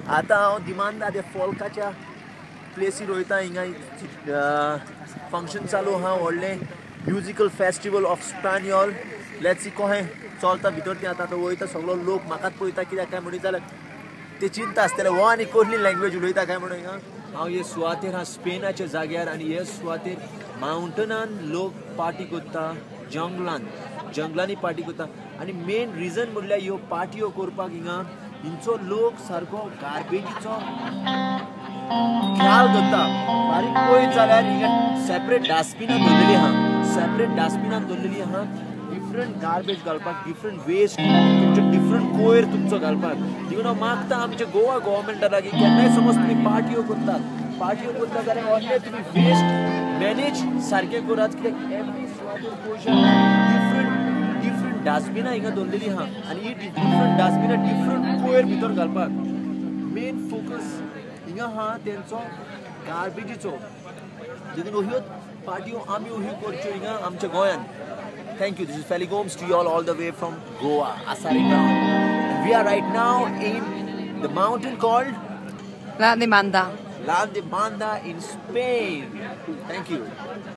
आता हांव दिमांदा त्या फोल्काच्या प्लेसीर वयता हिंगा फंक्शन चालू आहा व्हडलें म्युजिकल फेस्टिवल ऑफ स्पॅन्योल. लेट्स सी कहें चलता भितर तें आतां वयता सगळो लोक म्हाकाच पळयता कित्याक काय म्हणून जाल्यार ते चिंता आसतले हो आनी कसली लँग्वेज उलयता काय म्हणून हिंगा. हांव हे सुवातेर हा स्पेनाच्या जाग्यार आनी हे सुवातेर माउंटनान लोक पार्टी करता, जंगलांनी पार्टी करता आनी मेन रिजन म्हणल्यार ह्यो पार्ट्यो करपाक हिंगा हिंचो लोक सारको गार्बेजीचो ख्याल करता. बारीक पळयत जाल्यार हिंगा सेपरेट डस्टबिनां दवरलेलीं आहा डिफरंट गार्बेज घालपाक, डिफरंट वेस्ट तुमचे डिफरंट कोयर तुमचो घालपाक. देखून हांव मागता आमच्या गोवा गव्हर्मेंटा लागीं केन्नाय समज तुमी पार्ट्यो करता जाल्यार असले तुमी वेस्ट मॅनेज सारके करात कित्याक एवरी सुवातेर पयशे डिफरंट डस्टबिनां हिंगा दवरलेलीं आहा आनी ही डिफरंट डस्टबिनां डिफरंट कोयर भितर घालपाक. मेन फोकस हिंगा आहा तेंचो गार्बेजीचो. देखून ह्यो पार्ट्यो आमी ह्यो करच्यो हिंगा आमच्या गोंयांत. Thank you. This is Feli Gomes to you all the way from Goa, Asari town. We are right now in the mountain called La Demanda in Spain. Thank you.